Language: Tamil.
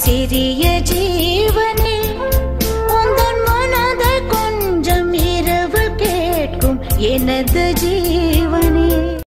சிறிய ஜீவனே உந்தன் மனதை கொஞ்சம் இரவு கேட்கும் எனது ஜீவன்